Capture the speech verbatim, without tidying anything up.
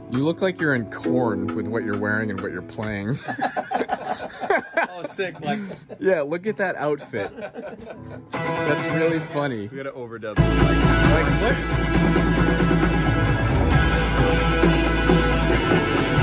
You look like you're in Korn with what you're wearing and what you're playing. Oh, sick! Like, yeah, look at that outfit. That's really funny. we gotta overdub. Like what?